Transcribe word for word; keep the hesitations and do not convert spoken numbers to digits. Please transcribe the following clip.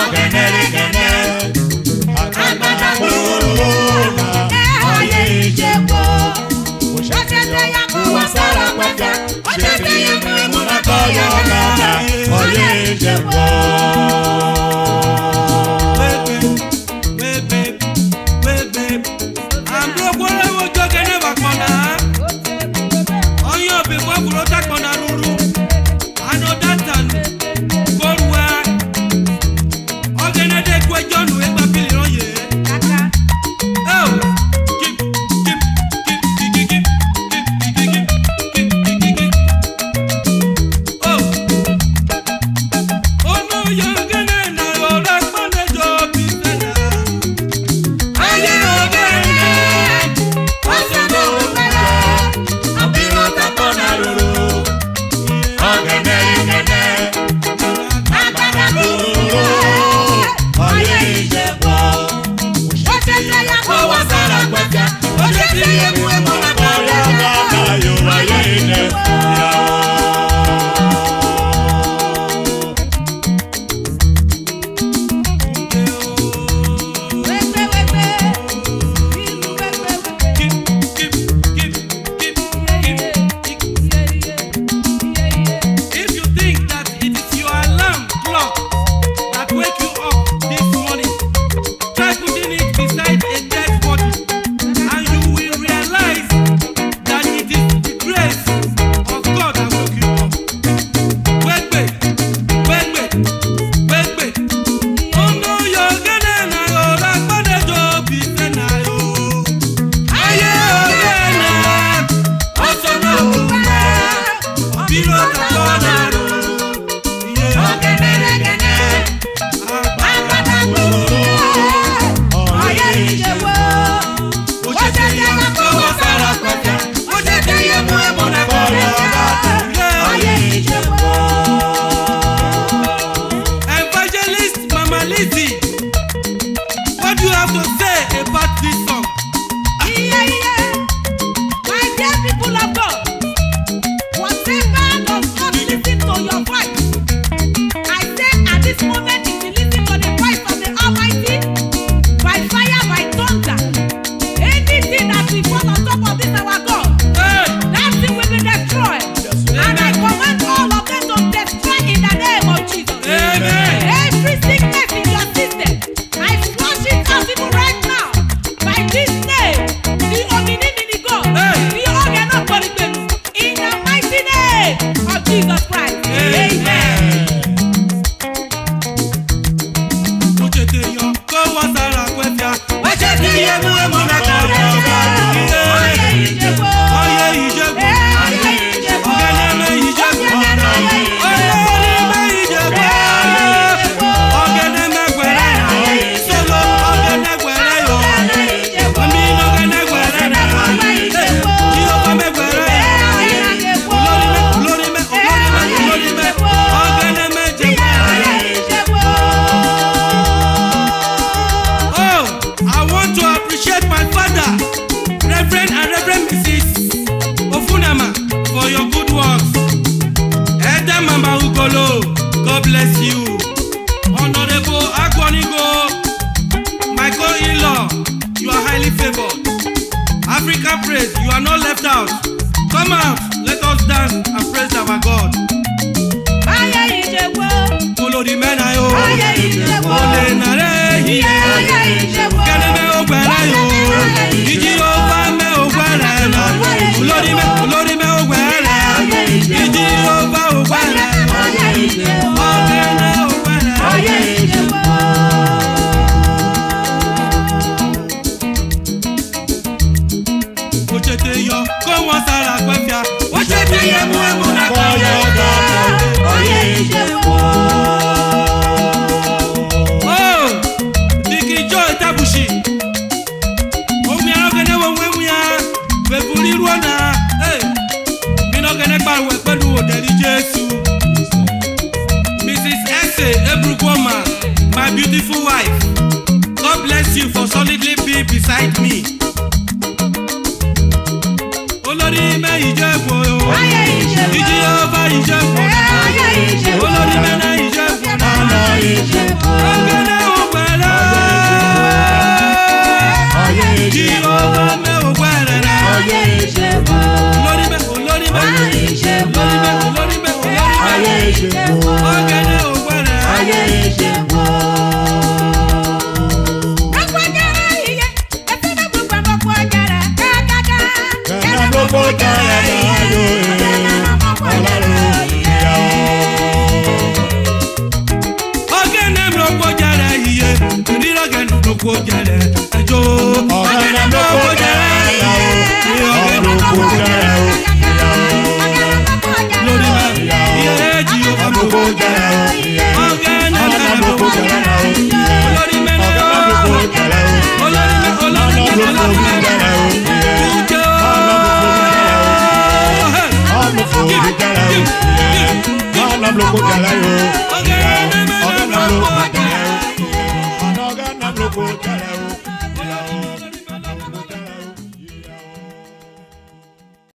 God bless you. Honorable Agwanigo, my co-in-law, you are highly favored. African praise, you are not left out. Come out, let us dance and praise our God. Olori mena yo, ole nare hiye, kene me ogbara yo, iji ova me ogbara yo, olori me, olori me ogbara, iji ova ogbara, ogene ogbara. Ochete yo, ko won sara kwefia, ochete ye mu emu na ko yo ga, oye ije wo. Missus Ese Ebrugoma, my beautiful wife, God bless you for solidly being beside me. Olori me Ijebo, Iji Ova Ijebo, Olori me na Ijebo, kó jẹrẹ.